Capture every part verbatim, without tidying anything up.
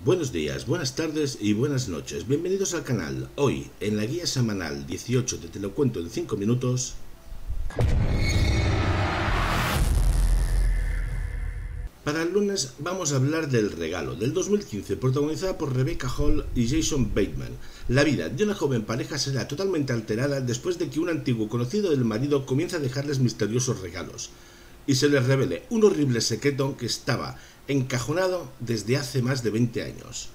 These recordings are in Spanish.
Buenos días, buenas tardes y buenas noches. Bienvenidos al canal. Hoy, en la guía semanal dieciocho de Te lo cuento en cinco minutos... Para el lunes vamos a hablar del Regalo, del dos mil quince, protagonizada por Rebecca Hall y Jason Bateman. La vida de una joven pareja será totalmente alterada después de que un antiguo conocido del marido comience a dejarles misteriosos regalos y se les revele un horrible secreto que estaba encajonado desde hace más de veinte años.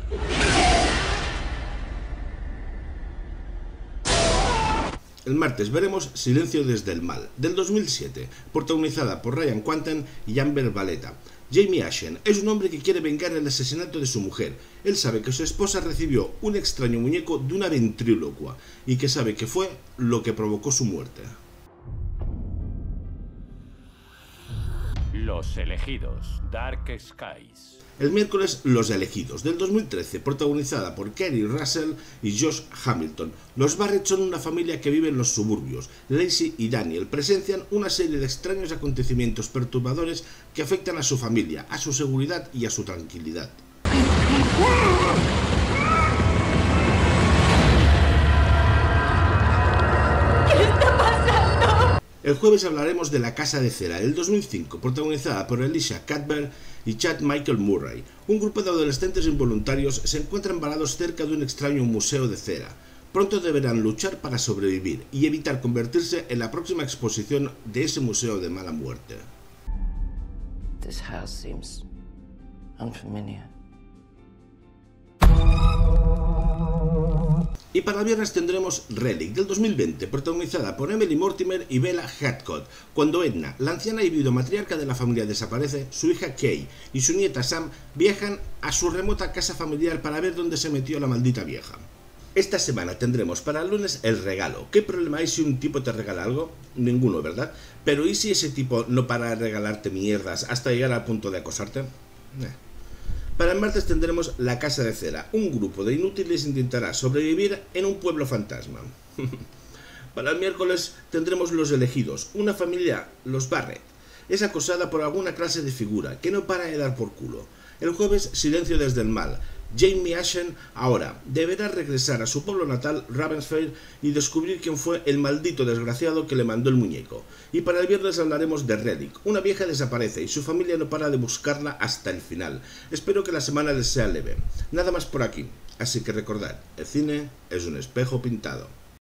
El martes veremos Silencio desde el mal, del dos mil siete, protagonizada por Ryan Quanten y Amber Valletta. Jamie Ashen es un hombre que quiere vengar el asesinato de su mujer. Él sabe que su esposa recibió un extraño muñeco de una ventrílocua y que sabe que fue lo que provocó su muerte. Los elegidos, Dark Skies. El miércoles, Los elegidos, del dos mil trece, protagonizada por Kerry Russell y Josh Hamilton. Los Barrett son una familia que vive en los suburbios. Lacey y Daniel presencian una serie de extraños acontecimientos perturbadores que afectan a su familia, a su seguridad y a su tranquilidad. El jueves hablaremos de La casa de cera, del dos mil cinco, protagonizada por Alicia Cuthbert y Chad Michael Murray. Un grupo de adolescentes involuntarios se encuentran varados cerca de un extraño museo de cera. Pronto deberán luchar para sobrevivir y evitar convertirse en la próxima exposición de ese museo de mala muerte. This house seems unfamiliar. Y para el viernes tendremos Relic, del dos mil veinte, protagonizada por Emily Mortimer y Bella Hadcock. Cuando Edna, la anciana y viudomatriarca de la familia, desaparece, su hija Kay y su nieta Sam viajan a su remota casa familiar para ver dónde se metió la maldita vieja. Esta semana tendremos para el lunes El regalo. ¿Qué problema hay si un tipo te regala algo? Ninguno, ¿verdad? Pero ¿y si ese tipo no para de regalarte mierdas hasta llegar al punto de acosarte? Eh. Para el martes tendremos La casa de cera. Un grupo de inútiles intentará sobrevivir en un pueblo fantasma. Para el miércoles tendremos Los elegidos. Una familia, los Barrett, es acosada por alguna clase de figura que no para de dar por culo. El jueves, Silencio desde el mal. Jamie Ashen ahora deberá regresar a su pueblo natal, Ravensfair, y descubrir quién fue el maldito desgraciado que le mandó el muñeco. Y para el viernes hablaremos de Relic. Una vieja desaparece y su familia no para de buscarla hasta el final. Espero que la semana les sea leve. Nada más por aquí, así que recordad, el cine es un espejo pintado.